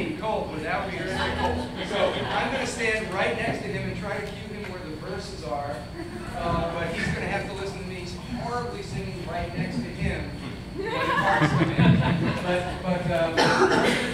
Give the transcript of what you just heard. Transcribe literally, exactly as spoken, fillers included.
singing Colt without me singing Colt. So I'm going to stand right next to him and try to cue him where the verses are. Uh, but he's going to have to listen to me horribly singing right next to him when the parts come in. But, but um,